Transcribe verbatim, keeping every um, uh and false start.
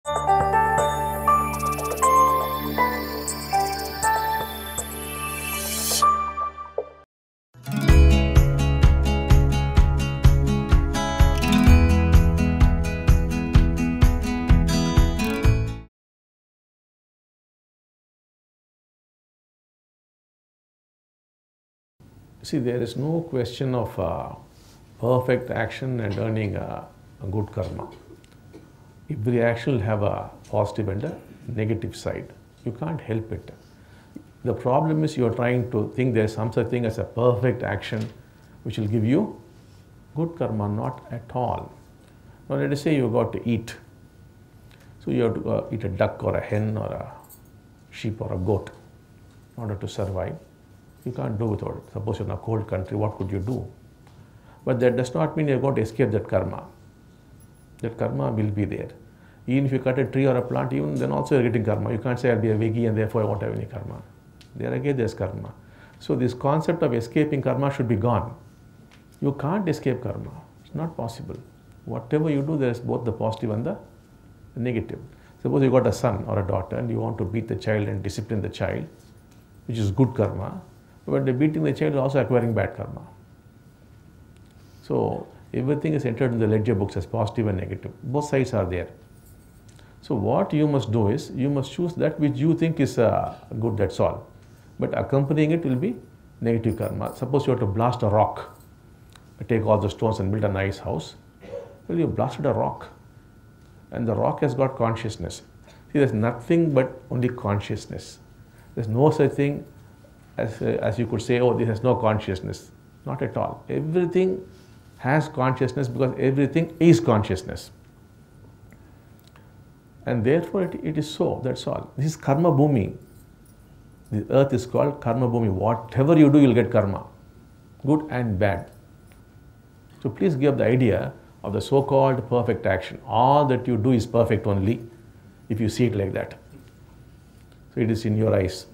See, there is no question of uh, perfect action and earning a, a good karma. Every action will have a positive and a negative side. You can't help it. The problem is you are trying to think there is some such thing as a perfect action which will give you good karma. Not at all. Now let us say you got to eat. So you have to uh, eat a duck or a hen or a sheep or a goat in order to survive. You can't do without it. Suppose you're in a cold country, what could you do? But that does not mean you're going to escape that karma. That karma will be there. Even if you cut a tree or a plant, even then also you're getting karma. You can't say I'll be a veggie and therefore I won't have any karma. There again there's karma. So this concept of escaping karma should be gone. You can't escape karma. It's not possible. Whatever you do, there is both the positive and the negative. Suppose you got a son or a daughter and you want to beat the child and discipline the child, which is good karma. But the beating the child is also acquiring bad karma. So everything is entered in the ledger books as positive and negative. Both sides are there. So what you must do is, you must choose that which you think is uh, good, that's all. But accompanying it will be negative karma. Suppose you have to blast a rock, take all the stones and build a nice house. Well, you blasted a rock. And the rock has got consciousness. See, there's nothing but only consciousness. There's no such thing as, uh, as you could say, oh, this has no consciousness. Not at all. Everything has consciousness because everything is consciousness. And therefore it, it is so, that's all. This is karma bhumi. The earth is called karma bhumi. Whatever you do, you'll get karma. Good and bad. So please give the idea of the so-called perfect action. All that you do is perfect only if you see it like that. So it is in your eyes.